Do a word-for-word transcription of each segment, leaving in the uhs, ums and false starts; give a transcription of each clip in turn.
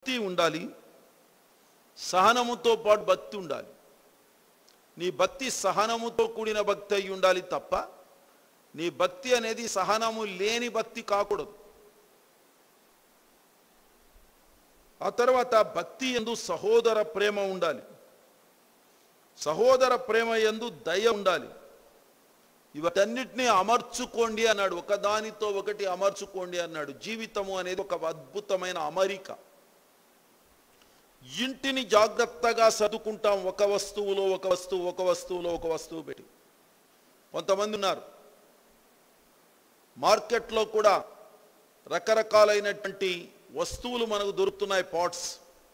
భక్తి ఉండాలి, సహనముతో పాటు భక్తి ఉండాలి. నీ భక్తి సహనముతో కూడిన భక్తి అయి ఉండాలి తప్ప నీ భక్తి అనేది సహనము లేని భక్తి కాకూడదు. ఆ తర్వాత భక్తి యందు సహోదర ప్రేమ ఉండాలి, సహోదర ప్రేమ యందు దయ ఉండాలి. ఇవన్నిటినీ అమర్చుకోండి అన్నాడు, ఒకదానితో ఒకటి అమర్చుకోండి అన్నాడు. జీవితము అనేది ఒక అద్భుతమైన అమరిక. ఇంటిని జాగ్రత్తగా సర్దుకుంటాం, ఒక వస్తువులో ఒక వస్తువు ఒక వస్తువులో ఒక వస్తువు పెట్టి. కొంతమంది ఉన్నారు మార్కెట్లో కూడా రకరకాలైనటువంటి వస్తువులు మనకు దొరుకుతున్నాయి, పాట్స్.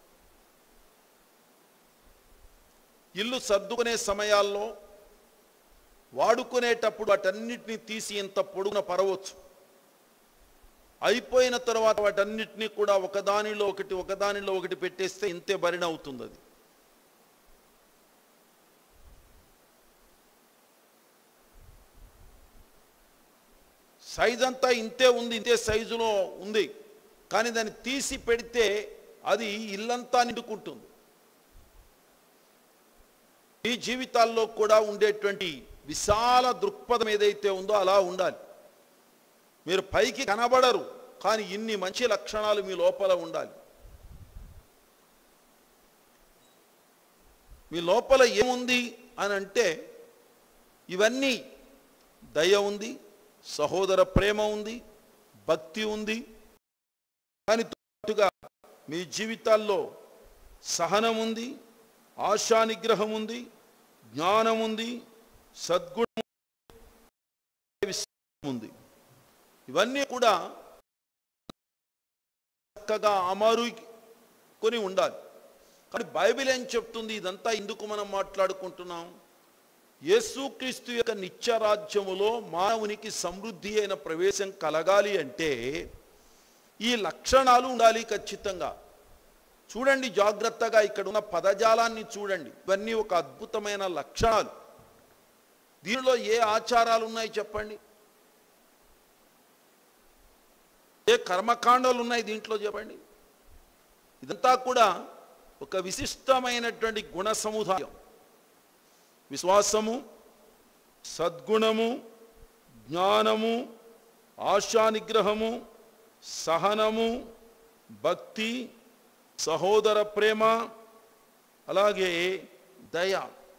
ఇల్లు సర్దుకునే సమయాల్లో వాడుకునేటప్పుడు వాటన్నిటిని తీసి ఇంత పొడుగున పరవచ్చు. అయిపోయిన తర్వాత వాటన్నిటినీ కూడా ఒకదానిలో ఒకటి ఒకదానిలో ఒకటి పెట్టేస్తే ఇంతే బరిణ అవుతుంది. అది సైజ్ అంతా ఇంతే ఉంది, ఇంతే సైజులో ఉంది, కానీ దాన్ని తీసి పెడితే అది ఇల్లంతా నిండుకుంటుంది. ఈ జీవితాల్లో కూడా ఉండేటువంటి విశాల దృక్పథం ఏదైతే ఉందో అలా ఉండాలి. మీరు పైకి కనబడరు, కానీ ఇన్ని మంచి లక్షణాలు మీ లోపల ఉండాలి. మీ లోపల ఏముంది అని అంటే ఇవన్నీ దయ ఉంది, సహోదర ప్రేమ ఉంది, భక్తి ఉంది. కానీ తోడుగా మీ జీవితాల్లో సహనం ఉంది, ఆశా నిగ్రహం ఉంది, జ్ఞానం ఉంది, సద్గుణం ఉంది. ఇవన్నీ కూడా చక్కగా అమరుకొని ఉండాలి. కానీ బైబిల్ ఏం చెప్తుంది? ఇదంతా ఎందుకు మనం మాట్లాడుకుంటున్నాం? యేసుక్రీస్తు యొక్క నిత్యరాజ్యములో మానవునికి సమృద్ధి అయిన ప్రవేశం కలగాలి అంటే ఈ లక్షణాలు ఉండాలి ఖచ్చితంగా. చూడండి జాగ్రత్తగా, ఇక్కడ ఉన్న పదజాలాన్ని చూడండి. ఇవన్నీ ఒక అద్భుతమైన లక్షణాలు. దీనిలో ఏ ఆచారాలు ఉన్నాయి చెప్పండి? ఏ కర్మకాండాలు ఉన్నాయి దీంట్లో చెప్పండి? ఇదంతా కూడా ఒక విశిష్టమైనటువంటి గుణ సముదాయం. విశ్వాసము, సద్గుణము, జ్ఞానము, ఆశా నిగ్రహము, సహనము, భక్తి, సహోదర ప్రేమ, అలాగే దయ.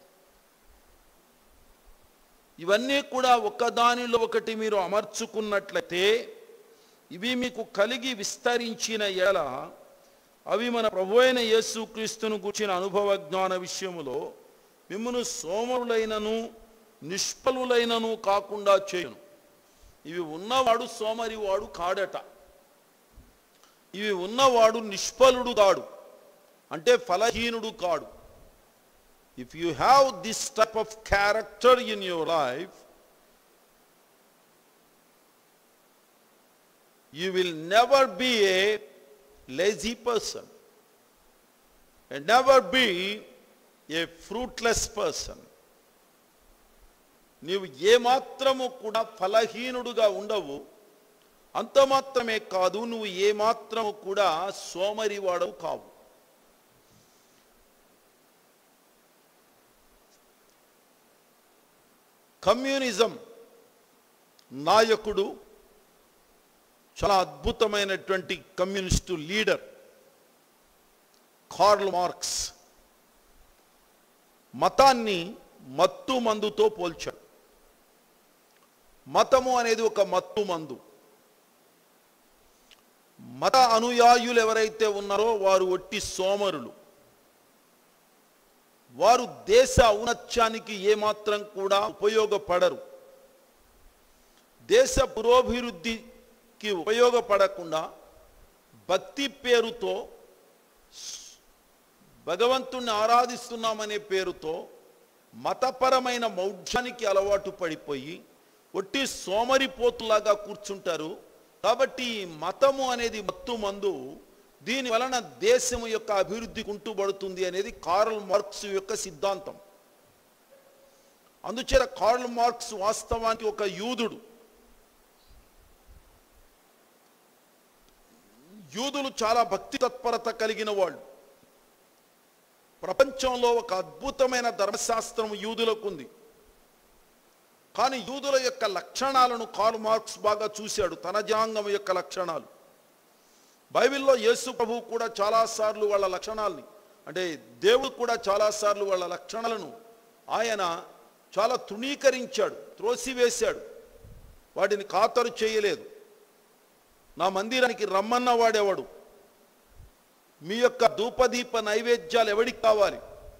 ఇవన్నీ కూడా ఒకదానిలో ఒకటి మీరు అమర్చుకున్నట్లయితే ఇవి మీకు కలిగి విస్తరించిన ఎడల అవి మన ప్రభువైన యేసుక్రీస్తును గూర్చిన అనుభవ జ్ఞాన విషయములో మిమ్మును సోమరులైనను నిష్ఫలులైనను కాకుండా చేయును. ఇవి ఉన్నవాడు సోమరివాడు కాడట. ఇవి ఉన్నవాడు నిష్ఫలుడు కాడు, అంటే ఫలహీనుడు కాడు. If you have this type of character in your life, you will never be a lazy person and never be a fruitless person. నీవు ఏమాత్రము కూడా ఫలహీనుడుగా ఉండవు. అంత మాత్రమే కాదు, నువ్వు ఏమాత్రము కూడా సోమరివాడవు కావు. కమ్యూనిజం నాయకుడు, చాలా అద్భుతమైనటువంటి కమ్యూనిస్టు లీడర్ కార్ల్ మార్క్స్ మతాన్ని మత్తు మందుతో పోల్చాడు. మతము అనేది ఒక మత్తు మందు. మత అనుయాయులు ఎవరైతే ఉన్నారో వారు ఒట్టి సోమరులు. వారు దేశ ఔన్నత్యానికి ఏమాత్రం కూడా ఉపయోగపడరు. దేశ పురోభివృద్ధికి ఉపయోగపడకుండా భక్తి పేరుతో, భగవంతుణ్ణి ఆరాధిస్తున్నామనే పేరుతో మతపరమైన మౌఢ్యానికి అలవాటు పడిపోయి ఒట్టి సోమరిపోతులాగా కూర్చుంటారు. కాబట్టి మతము అనేది మత్తు మందు. దీని వలన దేశము యొక్క అభివృద్ధి కుంటుబడుతుంది అనేది కార్ల్ మార్క్స్ యొక్క సిద్ధాంతం. అందుచేత కార్ల్ మార్క్స్ వాస్తవానికి ఒక యూదుడు. యూదులు చాలా భక్తి తత్పరత కలిగిన వాళ్ళు. ప్రపంచంలో ఒక అద్భుతమైన ధర్మశాస్త్రం యూదులకు ఉంది. కానీ యూదుల యొక్క లక్షణాలను కార్ల్ మార్క్స్ బాగా చూశాడు, తన జనాంగం యొక్క లక్షణాలు. బైబిల్లో యేసు ప్రభువు కూడా చాలాసార్లు వాళ్ళ లక్షణాలని, అంటే దేవుడు కూడా చాలాసార్లు వాళ్ళ లక్షణాలను ఆయన చాలా తృణీకరించాడు, త్రోసివేశాడు, వాటిని ఖాతరు చేయలేదు. నా మందిరానికి రమ్మన్న వాడెవడు, మీ యొక్క ధూపదీప నైవేద్యాలు ఎవడికి కావాలి,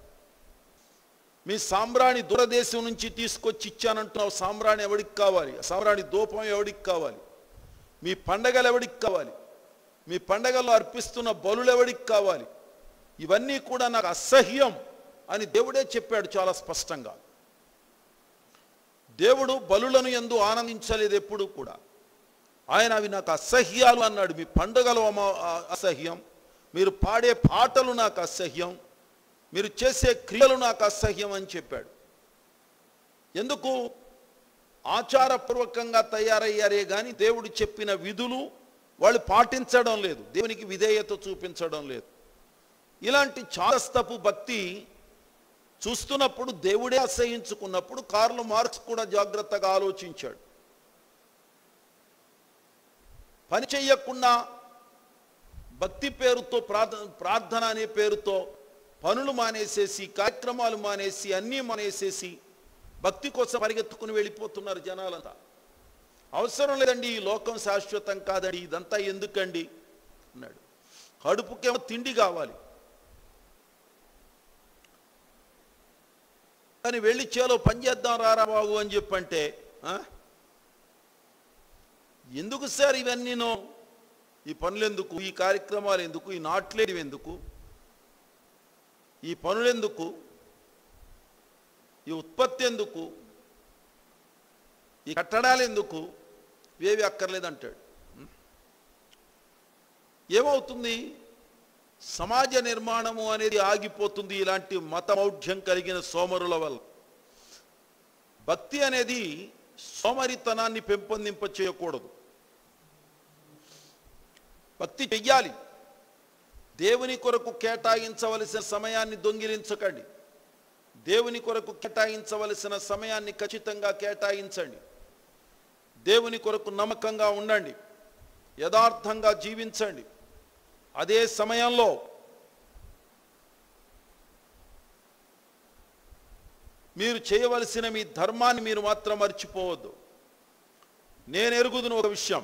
మీ సాంబ్రాణి దూరదేశం నుంచి తీసుకొచ్చి ఇచ్చానంటున్నావు, సాంబ్రాణి ఎవడికి కావాలి, సాంబ్రాణి ధూపం ఎవడికి కావాలి, మీ పండగలు ఎవడికి కావాలి, మీ పండగల్లో అర్పిస్తున్న బలులు ఎవడికి కావాలి, ఇవన్నీ కూడా నాకు అసహ్యం అని దేవుడే చెప్పాడు చాలా స్పష్టంగా. దేవుడు బలులను యందు ఆనందించలేదు ఎప్పుడు కూడా. ఆయన అవి నాకు అసహ్యాలు అన్నాడు. మీ పండుగలు అసహ్యం, మీరు పాడే పాటలు నాకు అసహ్యం, మీరు చేసే క్రియలు నాకు అసహ్యం అని చెప్పాడు. ఎందుకు? ఆచారపూర్వకంగా తయారయ్యారే కానీ దేవుడు చెప్పిన విధులు వాళ్ళు పాటించడం లేదు, దేవునికి విధేయత చూపించడం లేదు. ఇలాంటి చాదస్తపు భక్తి చూస్తున్నప్పుడు, దేవుడే అసహించుకున్నప్పుడు కార్ల్ మార్క్స్ కూడా జాగ్రత్తగా ఆలోచించాడు. పని చెయ్యకుండా భక్తి పేరుతో ప్రార్థన ప్రార్థన అనే పేరుతో పనులు మానేసేసి, కార్యక్రమాలు మానేసి, అన్నీ మానేసేసి భక్తి కోసం పరిగెత్తుకుని వెళ్ళిపోతున్నారు జనాలంతా. అవసరం లేదండి, ఈ లోకం శాశ్వతం కాదండి, ఇదంతా ఎందుకండి అన్నాడు. కడుపుకేమో తిండి కావాలి, కానీ వెళ్ళి చేలో పని చేద్దాం రారా బాబు అని చెప్పంటే, ఎందుకు సార్ ఇవన్నీనో, ఈ పనులు ఎందుకు, ఈ కార్యక్రమాలు ఎందుకు, ఈ నాట్లేడివి ఎందుకు, ఈ పనులెందుకు, ఈ ఉత్పత్తి ఎందుకు, ఈ కట్టడాలు ఎందుకు, ఇవేవి అక్కర్లేదంటాడు. ఏమవుతుంది? సమాజ నిర్మాణము అనేది ఆగిపోతుంది ఇలాంటి మతమౌఢ్యం కలిగిన సోమరుల వల్ల. భక్తి అనేది సోమరితనాన్ని పెంపొందింప చేయకూడదు. భక్తి చెయ్యాలి. దేవుని కొరకు కేటాయించవలసిన సమయాన్ని దొంగిలించకండి. దేవుని కొరకు కేటాయించవలసిన సమయాన్ని ఖచ్చితంగా కేటాయించండి. దేవుని కొరకు నమ్మకంగా ఉండండి, యథార్థంగా జీవించండి. అదే సమయంలో మీరు చేయవలసిన మీ ధర్మాన్ని మీరు మాత్రం మర్చిపోవద్దు. నేను ఎరుగుదును ఒక విషయం,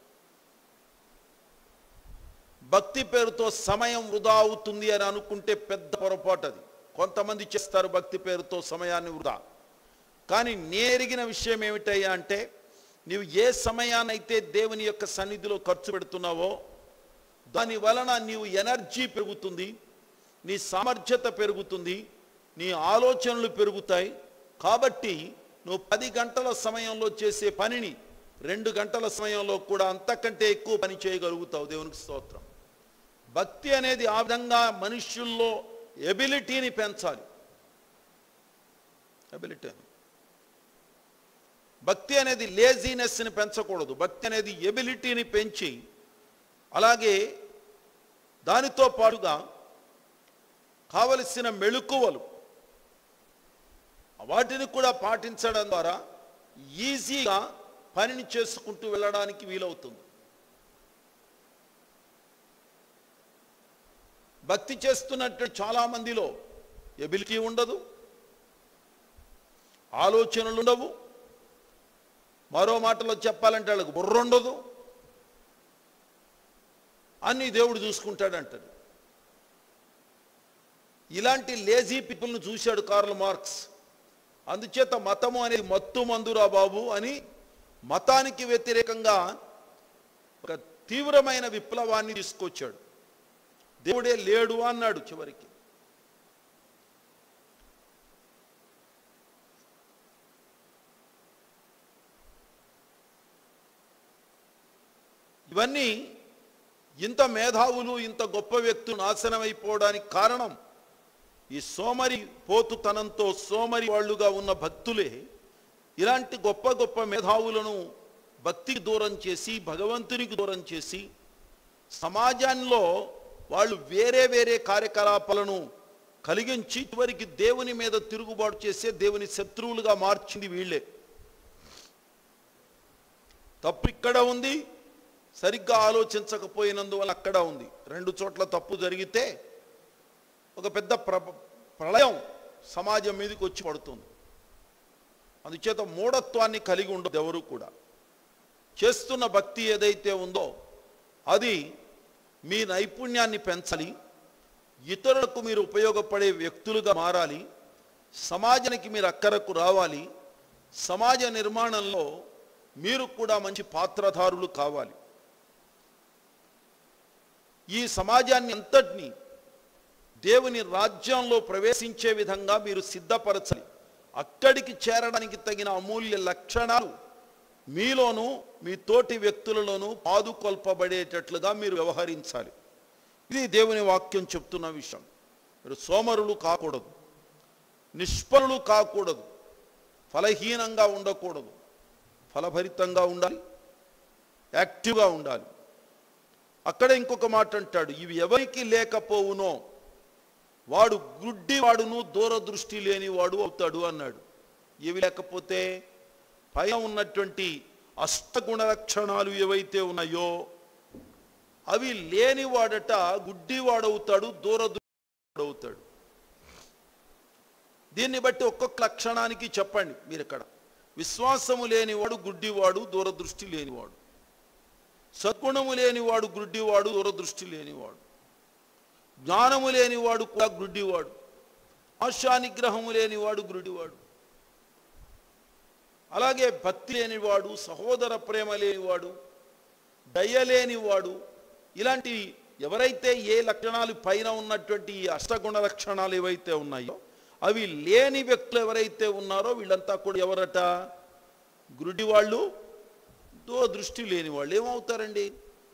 భక్తి పేరుతో సమయం వృధా అవుతుంది అని అనుకుంటే పెద్ద పొరపాటు అది. కొంతమంది చేస్తారు భక్తి పేరుతో సమయాన్ని వృధా. కానీ నేరెరిగిన విషయం ఏమిటయ్యా అంటే, నీవు ఏ సమయాన్నైతే దేవుని యొక్క సన్నిధిలో ఖర్చు పెడుతున్నావో దాని వలన నీవు ఎనర్జీ పెరుగుతుంది, నీ సామర్థ్యత పెరుగుతుంది, నీ ఆలోచనలు పెరుగుతాయి. కాబట్టి నువ్వు పది గంటల సమయంలో చేసే పనిని రెండు గంటల సమయంలో కూడా అంతకంటే ఎక్కువ పని చేయగలుగుతావు. దేవునికి స్తోత్రం. భక్తి అనేది ఆ విధంగా మనుష్యుల్లో ఎబిలిటీని పెంచాలి. ఎబిలిటీ భక్తి అనేది లేజీనెస్ని పెంచకూడదు. భక్తి అనేది ఎబిలిటీని పెంచి, అలాగే దానితో పాటుగా కావలసిన మెళుకువలు వాటిని కూడా పాటించడం ద్వారా ఈజీగా పనిని చేసుకుంటూ వెళ్ళడానికి వీలవుతుంది. భక్తి చేస్తున్నట్టు చాలామందిలో ఎబిలిటీ ఉండదు, ఆలోచనలు ఉండవు, మరో మాటలో చెప్పాలంటే వాళ్ళకు బుర్ర ఉండదు, అన్నీ దేవుడు చూసుకుంటాడు అంటాడు. ఇలాంటి లేజీ పీపుల్ని చూశాడు కార్ల్ మార్క్స్. అందుచేత మతము అనేది మత్తు మందురా బాబు అని మతానికి వ్యతిరేకంగా ఒక తీవ్రమైన విప్లవాన్ని తీసుకొచ్చాడు. దేవుడే లేడు అన్నాడు చివరికి. ఇవన్నీ ఇంత మేధావులు, ఇంత గొప్ప వ్యక్తులు నాశనం అయిపోవడానికి కారణం ఈ సోమరి పోతుతనంతో సోమరి వాళ్ళుగా ఉన్న భక్తులే ఇలాంటి గొప్ప గొప్ప మేధావులను భక్తికి దూరం చేసి, భగవంతునికి దూరం చేసి, సమాజంలో వాళ్ళు వేరే వేరే కార్యకలాపాలను కలిగించి చివరికి దేవుని మీద తిరుగుబాటు చేసే దేవుని శత్రువులుగా మార్చింది వీళ్ళే. తప్పు ఇక్కడ ఉంది, సరిగ్గా ఆలోచించకపోయినందువల్ల అక్కడ ఉంది. రెండు చోట్ల తప్పు జరిగితే ఒక పెద్ద ప్ర ప్రళయం సమాజం మీదకి వచ్చి పడుతుంది. అందుచేత మూఢత్వాన్ని కలిగి ఉండదు ఎవరు కూడా. చేస్తున్న భక్తి ఏదైతే ఉందో అది మీ నైపుణ్యాన్ని పెంచాలి, ఇతరులకు మీరు ఉపయోగపడే వ్యక్తులుగా మారాలి, సమాజానికి మీరు అక్కరకు రావాలి, సమాజ నిర్మాణంలో మీరు కూడా మంచి పాత్రధారులు కావాలి. ఈ సమాజాన్ని అంతటినీ దేవుని రాజ్యంలో ప్రవేశించే విధంగా మీరు సిద్ధపరచాలి. అక్కడికి చేరడానికి తగిన అమూల్య లక్షణాలు మీలోనూ మీ తోటి వ్యక్తులలోనూ పాదుకొల్పబడేటట్లుగా మీరు వ్యవహరించాలి. ఇది దేవుని వాక్యం చెప్తున్న విషయం. మీరు సోమరులు కాకూడదు, నిష్ఫలులు కాకూడదు, ఫలహీనంగా ఉండకూడదు, ఫలభరితంగా ఉండాలి, యాక్టివ్గా ఉండాలి. అక్కడ ఇంకొక మాట అంటాడు, ఇవి ఎవరికి లేకపోవునో వాడు గుడ్డివాడును దూరదృష్టి లేనివాడు అవుతాడు అన్నాడు. ఇవి లేకపోతే పైన ఉన్నటువంటి అష్టగుణ లక్షణాలు ఏవైతే ఉన్నాయో అవి లేనివాడట గుడ్డివాడవుతాడు, దూరదృష్టివాడవుతాడు. దీన్ని బట్టి ఒక్కొక్క లక్షణానికి చెప్పండి మీరు ఇక్కడ. విశ్వాసము లేనివాడు గుడ్డివాడు, దూరదృష్టి లేనివాడు. సద్గుణము లేనివాడు గుడ్డివాడు, దూరదృష్టి లేనివాడు. జ్ఞానము లేనివాడు కూడా గుడ్డివాడు. ఆశానిగ్రహము లేనివాడు గుడ్డివాడు. అలాగే భక్తి లేనివాడు, సహోదర ప్రేమ లేనివాడు, దయ లేనివాడు. ఇలాంటి ఎవరైతే ఏ లక్షణాలు పైన ఉన్నటువంటి ఈ అష్టగుణ లక్షణాలు ఏవైతే ఉన్నాయో అవి లేని వ్యక్తులు ఎవరైతే ఉన్నారో వీళ్ళంతా కూడా ఎవరట? గుడ్డివాళ్ళు, దూరదృష్టి లేని వాళ్ళు. ఏమవుతారండి?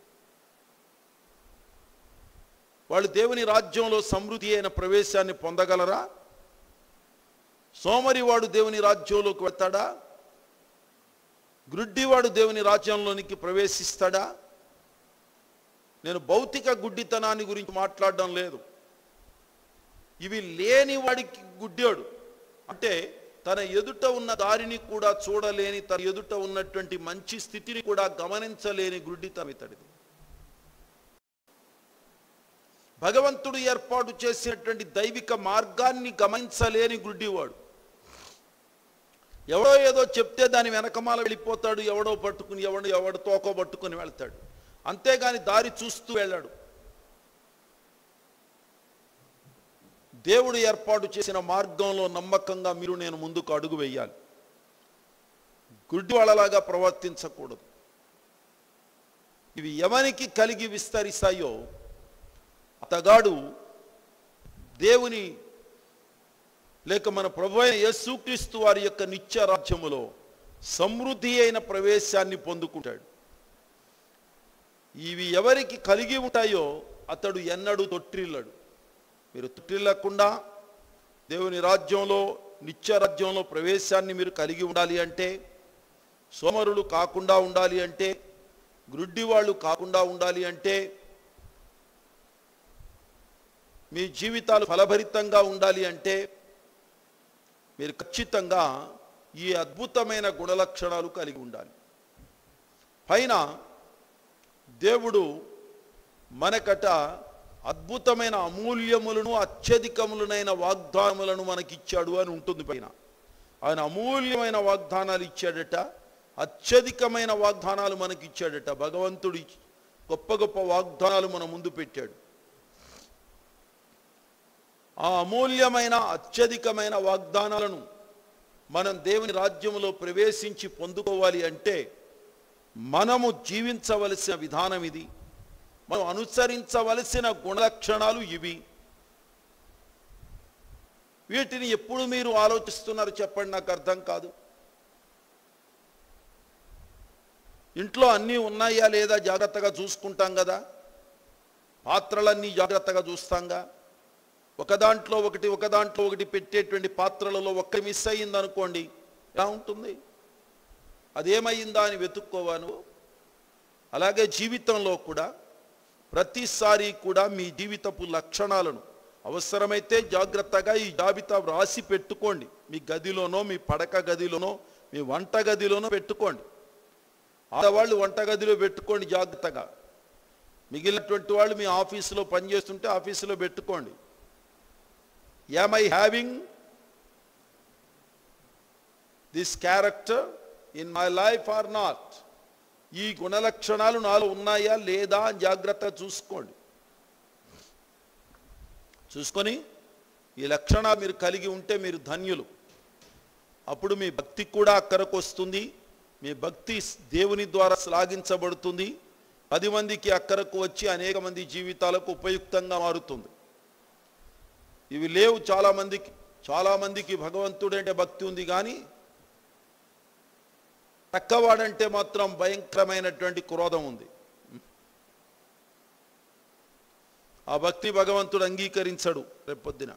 వాళ్ళు దేవుని రాజ్యంలో సమృద్ధి అయిన ప్రవేశాన్ని పొందగలరా? సోమరివాడు దేవుని రాజ్యంలోకి వెళ్తాడా? గుడ్డివాడు దేవుని రాజ్యంలోనికి ప్రవేశిస్తాడా? నేను భౌతిక గుడ్డితనాన్ని గురించి మాట్లాడడం లేదు. ఇవి లేని వాడికి గుడ్డాడు అంటే తన ఎదుట ఉన్న దారిని కూడా చూడలేని, తన ఎదుట ఉన్నటువంటి మంచి స్థితిని కూడా గమనించలేని గుడ్డితనం ఇతడిది. భగవంతుడు ఏర్పాటు చేసినటువంటి దైవిక మార్గాన్ని గమనించలేని గుడ్డివాడు. ఎవడో ఏదో చెప్తే దాని వెనకమాల వెళ్ళిపోతాడు, ఎవడో పట్టుకుని ఎవడో ఎవడో తోకో పట్టుకుని వెళ్తాడు, అంతేగాని దారి చూస్తూ వెళ్ళాడు. దేవుడు ఏర్పాటు చేసిన మార్గంలో నమ్మకంగా మీరు నేను ముందుకు అడుగు వేయాలి. గుడ్డి వాళ్ళలాగా ప్రవర్తించకూడదు. ఇవి ఎవరికి కలిగి విస్తరిస్తాయో అతగాడు దేవుని లేక మన ప్రభు అయిన యేసుక్రీస్తు వారి యొక్క నిత్య రాజ్యములో సమృద్ధి అయిన ప్రవేశాన్ని పొందుకుంటాడు. ఇవి ఎవరికి కలిగి ఉంటాయో అతడు ఎన్నడూ తొట్టిల్లడు. మీరు తొట్టిల్లకుండా దేవుని రాజ్యంలో నిత్య రాజ్యంలో ప్రవేశాన్ని మీరు కలిగి ఉండాలి అంటే, సోమరులు కాకుండా ఉండాలి అంటే, గ్రుడ్డి వాళ్ళు కాకుండా ఉండాలి అంటే, మీ జీవితాలు ఫలభరితంగా ఉండాలి అంటే మీరు ఖచ్చితంగా ఈ అద్భుతమైన గుణలక్షణాలు కలిగి ఉండాలి. పైన దేవుడు మనకట అద్భుతమైన అమూల్యములను అత్యధికములనైన వాగ్దానములను మనకిచ్చాడు అని ఉంటుంది. పైన ఆయన అమూల్యమైన వాగ్దానాలు ఇచ్చాడట, అత్యధికమైన వాగ్దానాలు మనకి ఇచ్చాడట. భగవంతుడు గొప్ప గొప్ప వాగ్దానాలు మన ముందు పెట్టాడు. ఆ అమూల్యమైన అత్యధికమైన వాగ్దానాలను మనం దేవుని రాజ్యంలో ప్రవేశించి పొందుకోవాలి అంటే మనము జీవించవలసిన విధానం ఇది, మనం అనుసరించవలసిన గుణలక్షణాలు ఇవి. వీటిని ఎప్పుడు మీరు ఆలోచిస్తున్నారు చెప్పండి, నాకు అర్థం కాదు. ఇంట్లో అన్నీ ఉన్నాయా లేదా జాగ్రత్తగా చూసుకుంటాం కదా, పాత్రలన్నీ జాగ్రత్తగా చూస్తాంగా. ఒక దాంట్లో ఒకటి ఒక దాంట్లో ఒకటి పెట్టేటువంటి పాత్రలలో ఒక్క మిస్ అయ్యిందనుకోండి ఎలా ఉంటుంది? అదేమైందా అని వెతుక్కోవాను. అలాగే జీవితంలో కూడా ప్రతిసారి కూడా మీ జీవితపు లక్షణాలను అవసరమైతే జాగ్రత్తగా ఈ జాబితా వ్రాసి పెట్టుకోండి. మీ గదిలోనో, మీ పడక గదిలోనో, మీ వంట గదిలోనో పెట్టుకోండి. ఆడవాళ్ళు వంట గదిలో పెట్టుకోండి జాగ్రత్తగా. మిగిలినటువంటి వాళ్ళు మీ ఆఫీసులో పనిచేస్తుంటే ఆఫీసులో పెట్టుకోండి. Am I having this character in my life or not? ఈ గుణలక్షణాలు నాలో ఉన్నాయా లేదా అని జాగ్రత్తగా చూసుకోండి. చూసుకొని ఈ లక్షణాలు మీరు కలిగి ఉంటే మీరు ధన్యులు. అప్పుడు మీ భక్తి కూడా అక్కరకు వస్తుంది. మీ భక్తి దేవుని ద్వారా శ్లాఘించబడుతుంది. పది మందికి అక్కరకు వచ్చి అనేక మంది జీవితాలకు ఉపయుక్తంగా మారుతుంది. ఇవి లేవు చాలామందికి. చాలామందికి భగవంతుడంటే భక్తి ఉంది, కానీ తక్కవాడంటే మాత్రం భయంకరమైనటువంటి క్రోధం ఉంది. ఆ భక్తి భగవంతుడు అంగీకరించడు. రేపొద్దున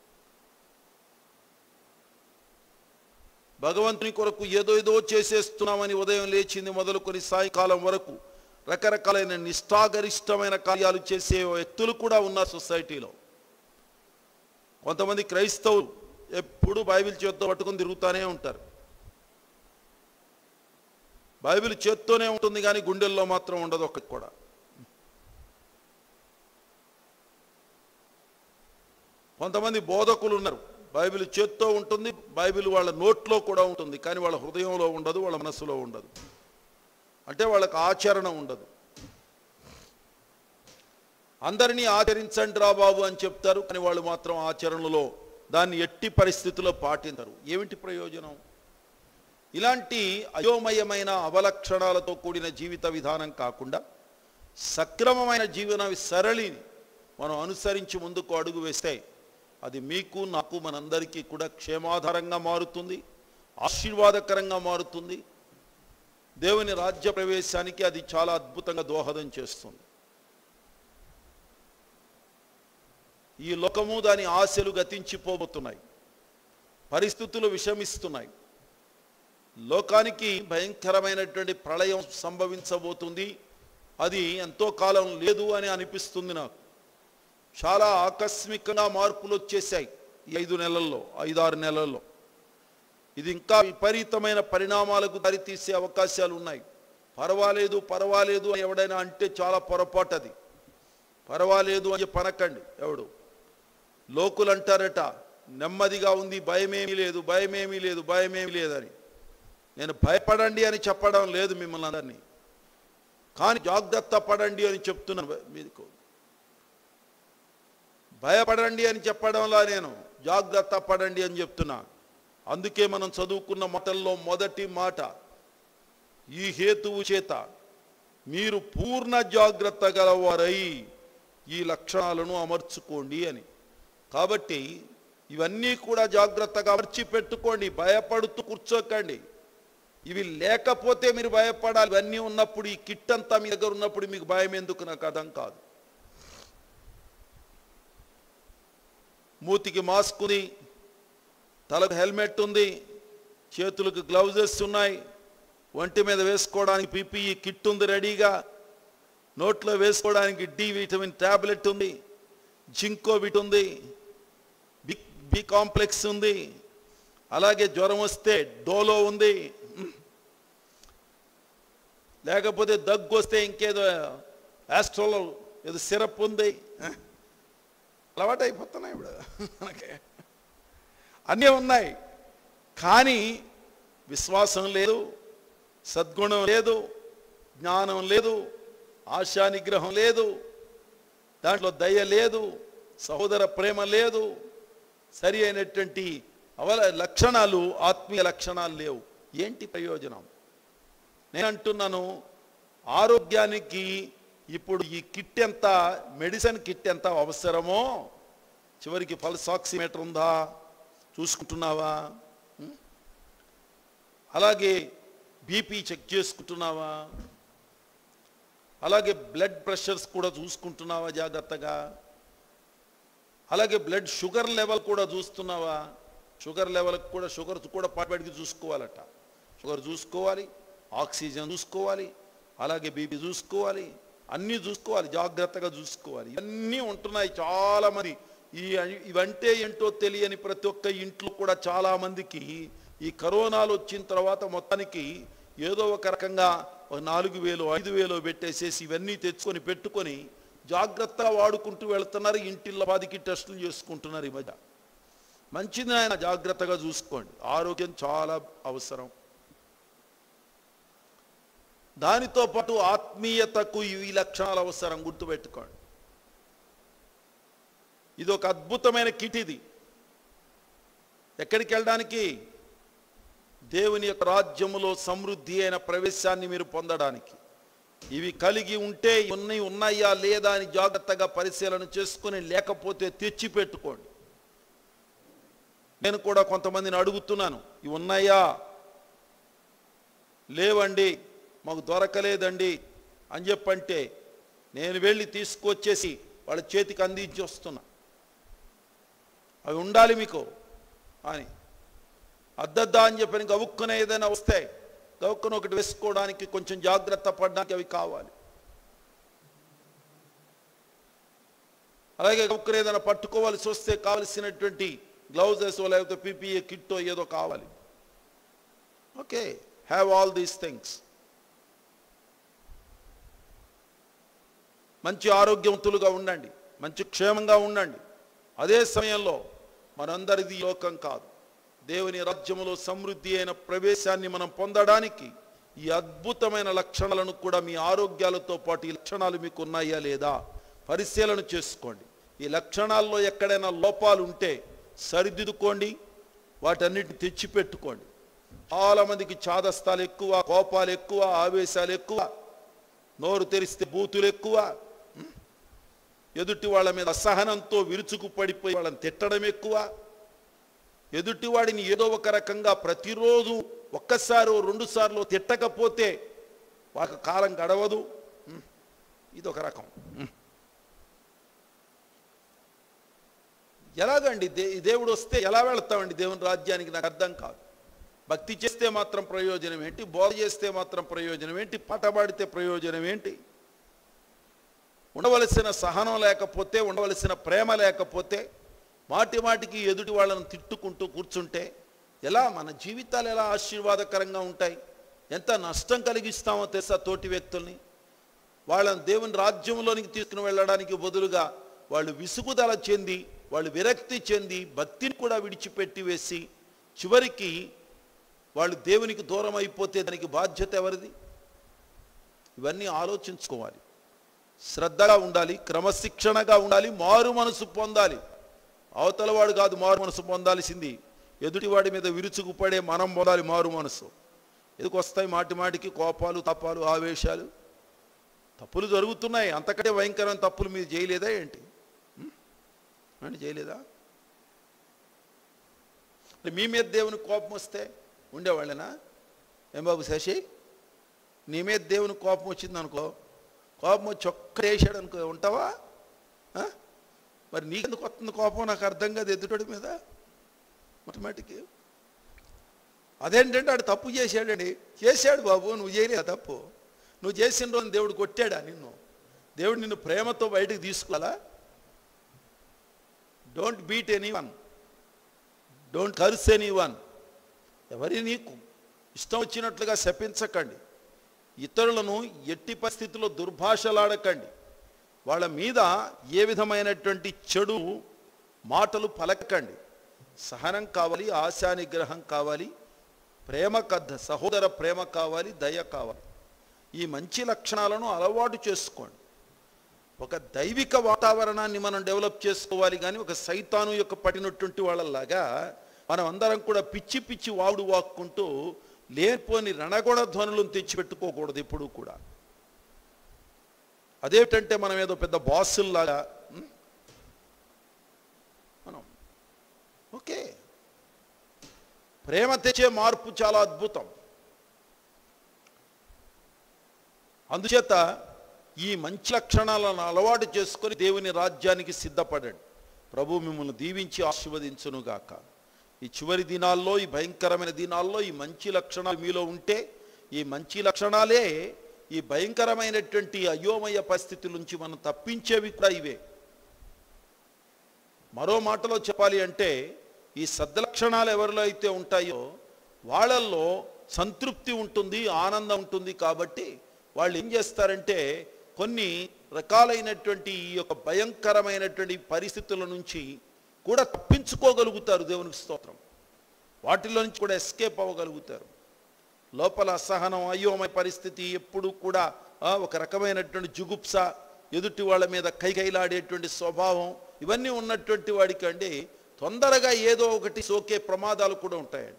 భగవంతుని కొరకు ఏదో ఏదో చేసేస్తున్నామని ఉదయం లేచింది మొదలుకొని సాయంకాలం వరకు రకరకాలైన నిష్ఠాగరిష్టమైన కార్యాలు చేసే వ్యక్తులు కూడా ఉన్నారు సొసైటీలో. కొంతమంది క్రైస్తవులు ఎప్పుడు బైబిల్ చేత్తో పట్టుకొని తిరుగుతూనే ఉంటారు. బైబిల్ చేత్తోనే ఉంటుంది కానీ గుండెల్లో మాత్రం ఉండదు ఒక్కటి కూడా. కొంతమంది బోధకులు ఉన్నారు, బైబిల్ చేత్తో ఉంటుంది, బైబిల్ వాళ్ళ నోట్లో కూడా ఉంటుంది, కానీ వాళ్ళ హృదయంలో ఉండదు, వాళ్ళ మనస్సులో ఉండదు. అంటే వాళ్ళకి ఆచరణ ఉండదు. అందరినీ ఆచరించండి రా బాబు అని చెప్తారు, కానీ వాళ్ళు మాత్రం ఆచరణలో దాన్ని ఎట్టి పరిస్థితుల్లో పాటించరు. ఏమిటి ప్రయోజనం? ఇలాంటి అయోమయమైన అవలక్షణాలతో కూడిన జీవిత విధానం కాకుండా సక్రమమైన జీవన సరళిని మనం అనుసరించి ముందుకు అడుగు వేస్తే అది మీకు, నాకు, మనందరికీ కూడా క్షేమాధారంగా మారుతుంది, ఆశీర్వాదకరంగా మారుతుంది. దేవుని రాజ్య ప్రవేశానికి అది చాలా అద్భుతంగా దోహదం చేస్తుంది. ఈ లోకము దాని ఆశలు గతించిపోబోతున్నాయి, పరిస్థితులు విషమిస్తున్నాయి. లోకానికి భయంకరమైనటువంటి ప్రళయం సంభవించబోతుంది. అది ఎంతో కాలం లేదు అని అనిపిస్తుంది నాకు. చాలా ఆకస్మికంగా మార్పులు వచ్చేసాయి ఈ ఐదు నెలల్లో, ఐదారు నెలల్లో. ఇది ఇంకా విపరీతమైన పరిణామాలకు దారితీసే అవకాశాలు ఉన్నాయి. పర్వాలేదు పర్వాలేదు అని ఎవడైనా అంటే చాలా పొరపాటు. అది పర్వాలేదు అని పనకండి. ఎవడు లోకులు అంటారట నెమ్మదిగా ఉంది, భయమేమీ లేదు, భయమేమీ లేదు, భయమేమీ లేదని. నేను భయపడండి అని చెప్పడం లేదు మిమ్మల్ని అందరినీ, కానీ జాగ్రత్త పడండి అని చెప్తున్నాను. మీకు భయపడండి అని చెప్పడంలా నేను జాగ్రత్త పడండి అని చెప్తున్నా. అందుకే మనం చదువుకున్న మాటల్లో మొదటి మాట, ఈ హేతువు చేత మీరు పూర్ణ జాగ్రత్త గలవారై ఈ లక్షణాలను అమర్చుకోండి అని. కాబట్టి ఇవన్నీ కూడా జాగ్రత్తగా అమర్చి పెట్టుకోండి. భయపడుతూ కూర్చోకండి. ఇవి లేకపోతే మీరు భయపడాలి. ఇవన్నీ ఉన్నప్పుడు, ఈ కిట్ అంతా మీ దగ్గర ఉన్నప్పుడు మీకు భయం ఎందుకు? నాకు అర్థం కాదు. మూతికి మాస్క్ ఉంది, తలకు హెల్మెట్ ఉంది, చేతులకు గ్లౌజెస్ ఉన్నాయి, ఒంటి మీద వేసుకోవడానికి పీపీఈ కిట్ ఉంది రెడీగా, నోట్లో వేసుకోవడానికి డి విటమిన్ ట్యాబ్లెట్ ఉంది, జింకోవిట్ ఉంది, బి బి కాంప్లెక్స్ ఉంది, అలాగే జ్వరం వస్తే డోలో ఉంది, లేకపోతే దగ్గు వస్తే ఇంకేదో యాస్ట్రోలో ఏదో సిరప్ ఉంది. అలవాటు అయిపోతున్నాయి ఇప్పుడు మనకి. అన్నీ ఉన్నాయి, కానీ విశ్వాసం లేదు, సద్గుణం లేదు, జ్ఞానం లేదు, ఆశా నిగ్రహం లేదు, దాంట్లో దయ లేదు, సహోదర ప్రేమ లేదు, సరి అయినటువంటి అవల లక్షణాలు, ఆత్మీయ లక్షణాలు లేవు. ఏంటి ప్రయోజనం? నేను అంటున్నాను, ఆరోగ్యానికి ఇప్పుడు ఈ కిట్ ఎంత, మెడిసిన్ కిట్ ఎంత అవసరమో, చివరికి పల్స్ ఆక్సిమీటర్ ఉందా చూసుకుంటున్నావా? అలాగే బీపీ చెక్ చేసుకుంటున్నావా? అలాగే బ్లడ్ ప్రెషర్స్ కూడా చూసుకుంటున్నావా జాగ్రత్తగా? అలాగే బ్లడ్ షుగర్ లెవెల్ కూడా చూస్తున్నావా? షుగర్ లెవెల్ కూడా, షుగర్ కూడా పాటికి చూసుకోవాలట. షుగర్ చూసుకోవాలి, ఆక్సిజన్ చూసుకోవాలి, అలాగే బీపీ చూసుకోవాలి, అన్నీ చూసుకోవాలి, జాగ్రత్తగా చూసుకోవాలి. ఇవన్నీ ఉంటున్నాయి చాలామంది. ఈ ఇవంటే ఏంటో తెలియని ప్రతి ఒక్క ఇంట్లో కూడా చాలామందికి ఈ కరోనాలు వచ్చిన తర్వాత మొత్తానికి ఏదో ఒక రకంగా ఒక నాలుగు వేలు ఐదు వేలు పెట్టేసేసి ఇవన్నీ తెచ్చుకొని పెట్టుకొని జాగ్రత్తగా వాడుకుంటూ వెళ్తున్నారు. ఇంటిల్లో పాదికి టెస్టులు చేసుకుంటున్నారు. ఈ మధ్య మంచిది ఆయన, జాగ్రత్తగా చూసుకోండి. ఆరోగ్యం చాలా అవసరం. దానితో పాటు ఆత్మీయతకు ఈ లక్షణాలు అవసరం, గుర్తుపెట్టుకోండి. ఇది ఒక అద్భుతమైన కిట్. ఇది ఎక్కడికి వెళ్ళడానికి? దేవుని యొక్క రాజ్యములో సమృద్ధి అయిన ప్రవేశాన్ని మీరు పొందడానికి. ఇవి కలిగి ఉంటే ఉన్నాయి ఉన్నాయా లేదా అని జాగ్రత్తగా పరిశీలన చేసుకుని, లేకపోతే తెచ్చి పెట్టుకోండి. నేను కూడా కొంతమందిని అడుగుతున్నాను, ఇవి ఉన్నాయా? లేవండి, మాకు దొరకలేదండి అని చెప్పంటే నేను వెళ్ళి తీసుకొచ్చేసి వాళ్ళ చేతికి అందించి వస్తున్నా. అవి ఉండాలి మీకు అని. అద్దద్దా అని చెప్పని గవుక్కున ఏదైనా వస్తే గవుక్కున ఒకటి వేసుకోవడానికి కొంచెం జాగ్రత్త పడడానికి అవి కావాలి. అలాగే గవుక్కున ఏదైనా పట్టుకోవాల్సి వస్తే కావలసినటువంటి గ్లౌజెస్ లేకపోతే పీపీఏ కిట్టో ఏదో కావాలి. Okay, have all these things. మంచి ఆరోగ్యవంతులుగా ఉండండి, మంచి క్షేమంగా ఉండండి. అదే సమయంలో మనందరిది లోకం కాదు. దేవుని రాజ్యములో సమృద్ధి అయిన ప్రవేశాన్ని మనం పొందడానికి ఈ అద్భుతమైన లక్షణాలను కూడా మీ ఆరోగ్యాలతో పాటు ఈ లక్షణాలు మీకు ఉన్నాయా లేదా పరిశీలన చేసుకోండి. ఈ లక్షణాల్లో ఎక్కడైనా లోపాలు ఉంటే సరిదిద్దుకోండి, వాటన్నిటిని తెచ్చిపెట్టుకోండి. చాలామందికి చాదస్తాలు ఎక్కువ, కోపాలు ఎక్కువ, ఆవేశాలు ఎక్కువ, నోరు తెరిస్తే బూతులు ఎక్కువ, ఎదుటి వాళ్ళ మీద అసహనంతో విరుచుకు పడిపోయి వాళ్ళని తిట్టడం ఎక్కువ, ఎదుటివాడిని ఏదో ఒక రకంగా ప్రతిరోజు ఒక్కసారి రెండు సార్లు తిట్టకపోతే వాళ్ళకి కాలం గడవదు. ఇది ఒక రకం. ఎలాగండి దే దేవుడు వస్తే ఎలా వెళ్తామండి దేవుని రాజ్యానికి? నాకు అర్థం కాదు. భక్తి చేస్తే మాత్రం ప్రయోజనం ఏంటి? బోధ చేస్తే మాత్రం ప్రయోజనం ఏంటి? పటబడితే ప్రయోజనం ఏంటి? ఉండవలసిన సహనం లేకపోతే, ఉండవలసిన ప్రేమ లేకపోతే, మాటి మాటికి ఎదుటి వాళ్ళను తిట్టుకుంటూ కూర్చుంటే ఎలా? మన జీవితాలు ఎలా ఆశీర్వాదకరంగా ఉంటాయి? ఎంత నష్టం కలిగిస్తామో తెలుసా తోటి వ్యక్తుల్ని. వాళ్ళని దేవుని రాజ్యంలోనికి తీసుకుని వెళ్ళడానికి బదులుగా వాళ్ళు విసుగుదల చెంది, వాళ్ళు విరక్తి చెంది, భక్తిని కూడా విడిచిపెట్టి వేసి చివరికి వాళ్ళు దేవునికి దూరం అయిపోతే దానికి బాధ్యత ఎవరిది? ఇవన్నీ ఆలోచించుకోవాలి. శ్రద్ధగా ఉండాలి, క్రమశిక్షణగా ఉండాలి, మారు మనసు పొందాలి. అవతలవాడు కాదు మారు మనసు పొందాల్సింది, ఎదుటివాడి మీద విరుచుకుపడే మనం పొందాలి మారు మనసు. ఎందుకు వస్తాయి మాటి మాటికి కోపాలు, తపాలు, ఆవేశాలు? తప్పులు జరుగుతున్నాయి, అంతకంటే భయంకరమైన తప్పులు మీరు చేయలేదా ఏంటి? అంటే చేయలేదా? మీ మీద దేవుని కోపం వస్తే ఉండేవాళ్ళేనా? ఏం బాబు శశి, నీ మీద దేవుని కోపం వచ్చింది అనుకో, కోపం వచ్చి ఒక్కడేసాడు అనుకో, ఉంటావా? మరి నీకెందుకు వస్తుంది కోపం? నాకు అర్థం కాదు. ఎదుటోడి మీద ఆటోమేటిక్. అదేంటంటే ఆడు తప్పు చేశాడండి. చేశాడు బాబు, నువ్వు చేయలే తప్పు. నువ్వు చేసిన రోజు దేవుడు కొట్టాడా నిన్ను? దేవుడు నిన్ను ప్రేమతో బయటకు తీసుకోవాలా? Don't beat anyone, don't curse anyone. ఎవరి నీకు ఇష్టం వచ్చినట్లుగా శపించకండి. ఇతరులను ఎట్టి పరిస్థితుల్లో దుర్భాషలాడకండి. వాళ్ళ మీద ఏ విధమైనటువంటి చెడు మాటలు పలకండి. సహనం కావాలి, ఆశా నిగ్రహం కావాలి, ప్రేమ కథ సహోదర ప్రేమ కావాలి, దయ కావాలి. ఈ మంచి లక్షణాలను అలవాటు చేసుకోండి. ఒక దైవిక వాతావరణాన్ని మనం డెవలప్ చేసుకోవాలి. కానీ ఒక సైతాను యొక్క పట్టినటువంటి వాళ్ళలాగా మనం అందరం కూడా పిచ్చి పిచ్చి వాడు వాక్కుంటూ లేనిపోని రణగొడ ధ్వనులను తెచ్చిపెట్టుకోకూడదు ఎప్పుడూ కూడా. అదేంటంటే మనం ఏదో పెద్ద బాసుల్లాగా మనం ఓకే. ప్రేమ తెచ్చే మార్పు చాలా అద్భుతం. అందుచేత ఈ మంచి లక్షణాలను అలవాటు చేసుకొని దేవుని రాజ్యానికి సిద్ధపడండి. ప్రభు మిమ్మల్ని దీవించి ఆశీర్వదించునుగాక. ఈ చివరి దినాల్లో, ఈ భయంకరమైన దినాల్లో ఈ మంచి లక్షణాలు మీలో ఉంటే, ఈ మంచి లక్షణాలే ఈ భయంకరమైనటువంటి అయోమయ పరిస్థితుల నుంచి మనం తప్పించేవి కూడా ఇవే. మరో మాటలో చెప్పాలి అంటే ఈ సద్లక్షణాలు ఎవరిలో అయితే ఉంటాయో వాళ్ళల్లో సంతృప్తి ఉంటుంది, ఆనందం ఉంటుంది. కాబట్టి వాళ్ళు ఏం చేస్తారంటే కొన్ని రకాలైనటువంటి ఈ యొక్క భయంకరమైనటువంటి పరిస్థితుల నుంచి కూడా తప్పించుకోగలుగుతారు. దేవునికి స్తోత్రం. వాటిలో నుంచి కూడా ఎస్కేప్ అవ్వగలుగుతారు. లోపల అసహనం, అయోమయ పరిస్థితి, ఎప్పుడు కూడా ఒక రకమైనటువంటి జుగుప్స, ఎదుటి వాళ్ళ మీద కైకైలాడేటువంటి స్వభావం, ఇవన్నీ ఉన్నటువంటి వాడికి అండి తొందరగా ఏదో ఒకటి సోకే ప్రమాదాలు కూడా ఉంటాయండి.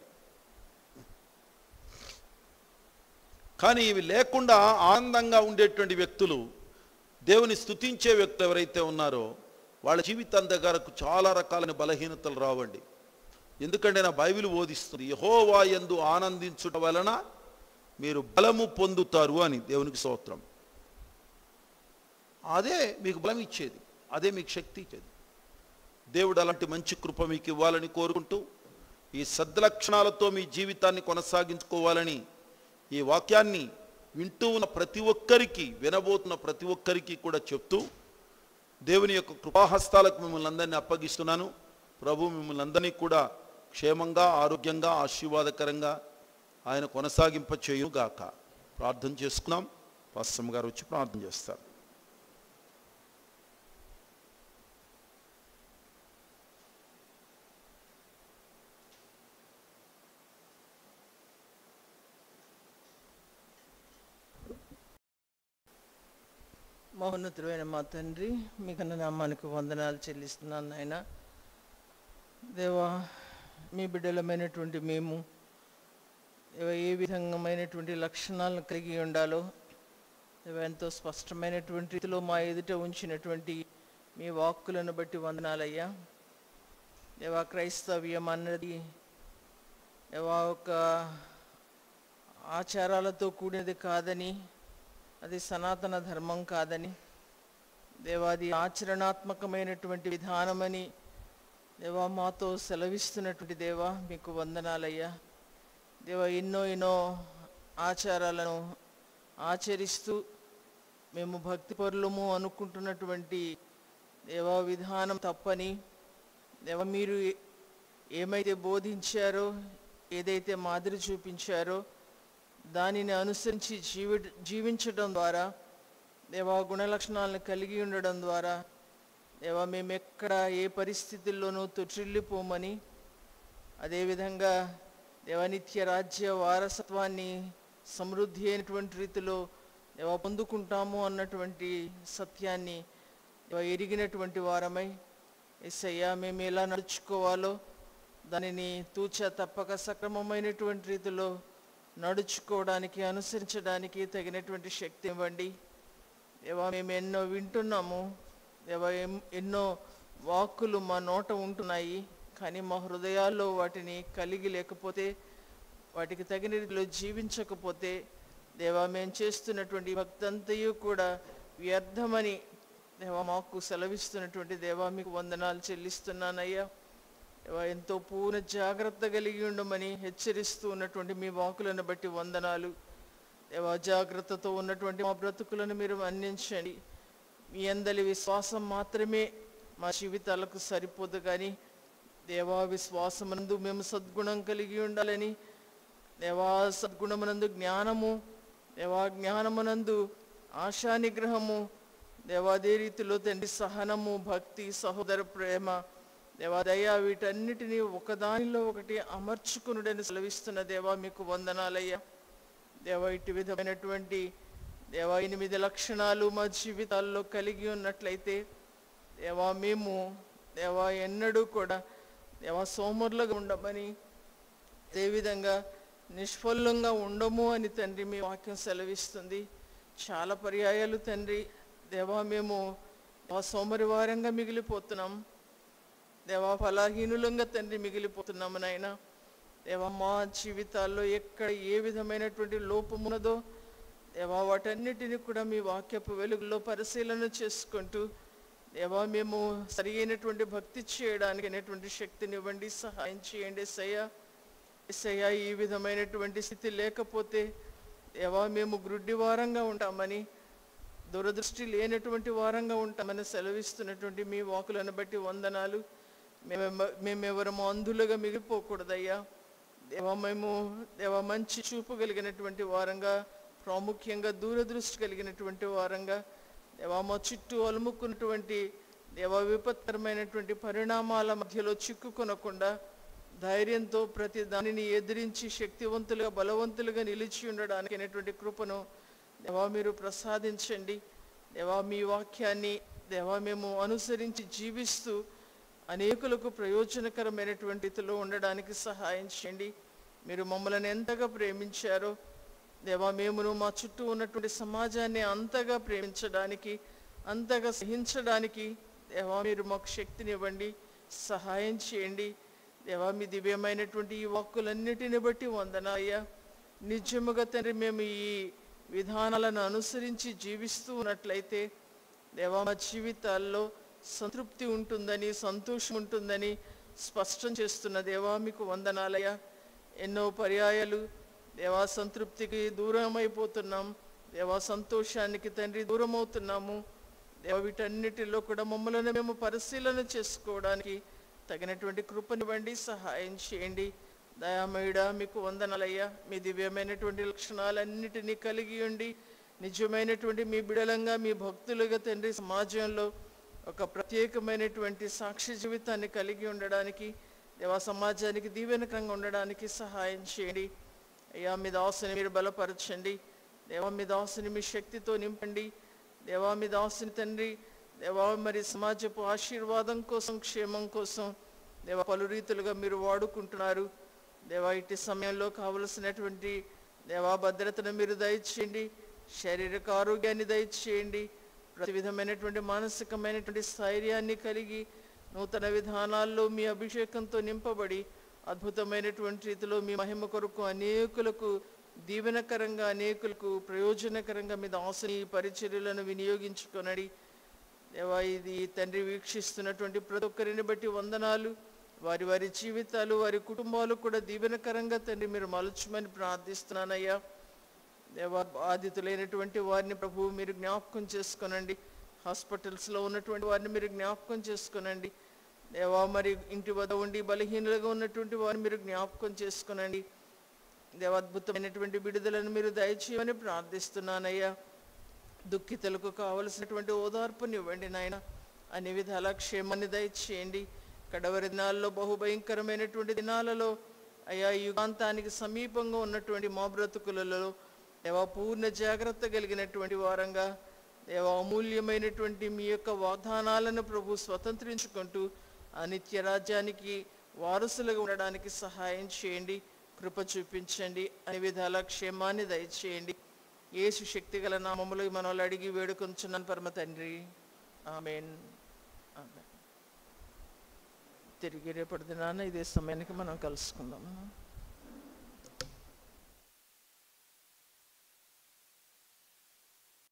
కానీ ఇవి లేకుండా ఆనందంగా ఉండేటువంటి వ్యక్తులు, దేవుని స్తుతించే వ్యక్తులు ఎవరైతే ఉన్నారో వాళ్ళ జీవితం దగ్గరకు చాలా రకాలైన బలహీనతలు రావండి. ఎందుకంటే నా బైబిల్ బోధిస్తుంది, యెహోవా యందు ఆనందించుట వలన మీరు బలము పొందుతారు అని. దేవునికి స్తోత్రం. అదే మీకు బలం ఇచ్చేది, అదే మీకు శక్తి ఇచ్చేది. దేవుడు అలాంటి మంచి కృప మీకు ఇవ్వాలని కోరుకుంటూ ఈ సద్లక్షణాలతో మీ జీవితాన్ని కొనసాగించుకోవాలని ఈ వాక్యాన్ని వింటూ ఉన్న ప్రతి ఒక్కరికి, వినబోతున్న ప్రతి ఒక్కరికి కూడా చెప్తూ దేవుని యొక్క కృపాహస్తాలకు మిమ్మల్ని అందరినీ అప్పగిస్తున్నాను. ప్రభు మిమ్మల్ని అందరినీ కూడా క్షేమంగా, ఆరోగ్యంగా, ఆశీర్వాదకరంగా ఆయన కొనసాగింప చేయుగాక. ప్రార్థన చేసుకున్నాం. పాస్టమ్ గారు వచ్చి ప్రార్థన చేస్తారు. మహోన్నతుడైన మా తండ్రి, మీ కన్న నామానికి వందనాలు చెల్లిస్తున్నాను నాయన. దేవా, మీ బిడ్డలమైనటువంటి మేము దేవా ఏ విధమైనటువంటి లక్షణాలను కలిగి ఉండాలో దేవా ఎంతో స్పష్టమైనటువంటి రీతిలో మా ఎదుట ఉంచినటువంటి మీ వాక్కులను బట్టి వందనాలయ్యా. దేవా, క్రైస్తవ్యం అన్నది దేవా ఒక ఆచారాలతో కూడినది కాదని, అది సనాతన ధర్మం కాదని, దేవాది ఆచరణాత్మకమైనటువంటి విధానమని దేవా మాతో సెలవిస్తున్నటువంటి దేవా మీకు వందనాలయ్యా. దేవా, ఎన్నో ఎన్నో ఆచారాలను ఆచరిస్తూ మేము భక్తిపరులము అనుకుంటున్నటువంటి దేవా విధానం తప్పని, దేవా మీరు ఏమైతే బోధించారో, ఏదైతే మాదిరి చూపించారో దానిని అనుసరించి జీవి జీవించడం ద్వారా దేవా గుణలక్షణాలను కలిగి ఉండడం ద్వారా దేవా మేము ఎక్కడ ఏ పరిస్థితుల్లోనూ తొట్టిల్లిపోమని, అదేవిధంగా దేవా నిత్య రాజ్య వారసత్వాన్ని సమృద్ధి అయినటువంటి రీతిలో దేవా పొందుకుంటాము అన్నటువంటి సత్యాన్ని దేవా ఎరిగినటువంటి వారమై యేసయ్యా మేము ఎలా నడుచుకోవాలో దానిని తూచా తప్పక సక్రమమైనటువంటి రీతిలో నడుచుకోవడానికి, అనుసరించడానికి తగినటువంటి శక్తి ఇవ్వండి దేవా. మేము ఎన్నో వింటున్నాము దేవా, ఎన్నో వాక్కులు మా నోట ఉంటున్నాయి, కానీ మా హృదయాల్లో వాటిని కలిగి లేకపోతే, వాటికి తగిన రీతిలో జీవించకపోతే దేవా మేము చేస్తున్నటువంటి భక్తంతయు కూడా వ్యర్థమని దేవా మాకు సెలవిస్తున్నటువంటి దేవా మీకు వందనాలు చెల్లిస్తున్నానయ్యా. దేవా ఎంతో పూర్ణ జాగ్రత్త కలిగి ఉండమని హెచ్చరిస్తూ ఉన్నటువంటి మీ వాకులను బట్టి వందనాలు దేవా. జాగ్రత్తతో ఉన్నటువంటి మా బ్రతుకులను మీరు అందించండి. మీ అందరి విశ్వాసం మాత్రమే మా జీవితాలకు సరిపోదు, కానీ దేవా విశ్వాసమునందు మేము సద్గుణం కలిగి ఉండాలని, దేవా సద్గుణమునందు జ్ఞానము, దేవా జ్ఞానమునందు ఆశా నిగ్రహము, దేవా అదే రీతిలో తండ్రి సహనము, భక్తి, సహోదర ప్రేమ, దేవా దయ, వీటన్నిటినీ ఒకదానిలో ఒకటి అమర్చుకునుడని సెలవిస్తున్న దేవా మీకు వందనాలయ్యా. దేవా ఇటు విధమైనటువంటి దేవా ఎనిమిది లక్షణాలు మా జీవితాల్లో కలిగి ఉన్నట్లయితే దేవా మేము దేవా ఎన్నడూ కూడా దేవా సోమరులుగా ఉండమని, అదేవిధంగా నిష్ఫలంగా ఉండము అని తండ్రి మీ వాక్యం సెలవిస్తుంది. చాలా పర్యాయాలు తండ్రి దేవా మేము సోమరి వారంగా మిగిలిపోతున్నాం దేవా, ఫలహీనులంగా తండ్రి మిగిలిపోతున్నాము నాయన. దేవా మా జీవితాల్లో ఎక్కడ ఏ విధమైనటువంటి లోపమున్నదో దేవా వాటన్నిటిని కూడా మీ వాక్యపు వెలుగులో పరిశీలన చేసుకుంటూ దేవా మేము సరి అయినటువంటి భక్తి చేయడానికి అనేటువంటి శక్తిని ఇవ్వండి, సహాయం చేయండి ఎస్సయ్యా. ఎస్సయ్యా ఈ విధమైనటువంటి స్థితి లేకపోతే దేవా మేము గ్రుడ్డి వారంగా ఉంటామని, దురదృష్టి లేనటువంటి వారంగా ఉంటామని సెలవిస్తున్నటువంటి మీ వాకులను బట్టి వందనాలు. మేము మేమెవరము అంధులుగా మిగిలిపోకూడదయ్యా దేవా. మేము దేవా మంచి చూపు కలిగినటువంటి వారంగా, ప్రాముఖ్యంగా దూరదృష్టి కలిగినటువంటి వారంగా దేవా, మా చుట్టూ అలుముకున్నటువంటి దేవా విపత్కరమైనటువంటి పరిణామాల మధ్యలో చిక్కుకొనకుండా ధైర్యంతో ప్రతి దానిని ఎదిరించి శక్తివంతులుగా బలవంతులుగా నిలిచి ఉండడానికి అనేటువంటి కృపను దేవా మీరు ప్రసాదించండి. దేవా మీ వాక్యాన్ని దేవా మేము అనుసరించి జీవిస్తూ అనేకులకు ప్రయోజనకరమైనటువంటి రీతిలో ఉండడానికి సహాయం చేయండి. మీరు మమ్మల్ని ఎంతగా ప్రేమించారో దేవా, మేమును మా చుట్టూ ఉన్నటువంటి సమాజాన్ని అంతగా ప్రేమించడానికి, అంతగా సహించడానికి దేవా మీరు మాకు శక్తినివ్వండి, సహాయం చేయండి. దేవా మీ దివ్యమైనటువంటి ఈ వాక్కులన్నిటిని బట్టి వందనాలయ్యా. నిజముగా తండ్రి మేము ఈ విధానాలను అనుసరించి జీవిస్తూ ఉన్నట్లయితే దేవా మా జీవితాల్లో సంతృప్తి ఉంటుందని, సంతోషం ఉంటుందని స్పష్టం చేస్తున్న దేవా మీకు వందనాలయ్యా. ఎన్నో పర్యాయాలు దేవా సంతృప్తికి దూరం అయిపోతున్నాం, దేవా సంతోషానికి తండ్రి దూరం అవుతున్నాము. దేవా వీటన్నిటిలో కూడా మమ్మల్ని మేము పరిశీలన చేసుకోవడానికి తగినటువంటి కృపనివ్వండి, సహాయం చేయండి. దయామయుడా మీకు వందనాలయ్యా. మీ దివ్యమైనటువంటి లక్షణాలన్నిటినీ కలిగి ఉండి నిజమైనటువంటి మీ బిడలంగా, మీ భక్తులుగా తండ్రి సమాజంలో ఒక ప్రత్యేకమైనటువంటి సాక్షి జీవితాన్ని కలిగి ఉండడానికి దేవా, సమాజానికి దీవెనకరంగా ఉండడానికి సహాయం చేయండి అయ్యా. మీ దాసుని మీరు బలపరచండి దేవా. మీ దాసుని మీ శక్తితో నింపండి దేవా. మీ దాసుని తండ్రి దేవా మరి సమాజపు ఆశీర్వాదం కోసం, క్షేమం కోసం దేవా పలు రీతులుగా మీరు వాడుకుంటున్నారు దేవా. ఇట్టి సమయంలో కావలసినటువంటి దేవా భద్రతను మీరు దయచేయండి, శారీరక ఆరోగ్యాన్ని దయచేయండి, ప్రతి విధమైనటువంటి మానసికమైనటువంటి స్థైర్యాన్ని కలిగి నూతన విధానాల్లో మీ అభిషేకంతో నింపబడి అద్భుతమైనటువంటి రీతిలో మీ మహిమ కొరకు అనేకులకు దీవెనకరంగా, అనేకులకు ప్రయోజనకరంగా మీ దాసుని పరిచర్యలను వినియోగించుకొనడి దేవా. ఇది తండ్రి వీక్షిస్తున్నటువంటి ప్రతి ఒక్కరిని బట్టి వందనాలు. వారి వారి జీవితాలు, వారి కుటుంబాలు కూడా దీవెనకరంగా తండ్రి మీరు మలుచుమని ప్రార్థిస్తున్నానయ్యా దేవా. బాధితులైనటువంటి వారిని ప్రభువు మీరు జ్ఞాపకం చేసుకొనండి. హాస్పిటల్స్లో ఉన్నటువంటి వారిని మీరు జ్ఞాపకం చేసుకొనండి దేవా. మరి ఇంటి వద్ద ఉండి బలహీనులుగా ఉన్నటువంటి వారిని మీరు జ్ఞాపకం చేసుకొనండి దేవా. అద్భుతమైనటువంటి విడుదలను మీరు దయచేయమని ప్రార్థిస్తున్నానయ్యా. దుఃఖితులకు కావలసినటువంటి ఓదార్పునివ్వండి నాయన. అన్ని విధాల క్షేమాన్ని దయచేయండి. కడవరి దినాల్లో, బహుభయంకరమైనటువంటి దినాలలో అయ్యా, యుగాంతానికి సమీపంగా ఉన్నటువంటి మా బ్రతుకులలో దేవా పూర్ణ జాగ్రత్త కలిగినటువంటి వారంగా దేవా అమూల్యమైనటువంటి మీ యొక్క వాగ్దానాలను ప్రభు స్వతంత్రించుకుంటూ ఆ నిత్య రాజ్యానికి వారసులుగా ఉండడానికి సహాయం చేయండి, కృప చూపించండి. అన్ని విధాల క్షేమాన్ని దయచేయండి. యేసు శక్తి గల నామములో మనల్ని అడిగి వేడుకొంచున్నాను పరమ తండ్రి, ఆమేన్. ఆమేన్. తిరిగి రేపటి దినాన ఇదే సమయానికి మనం కలుసుకుందాం.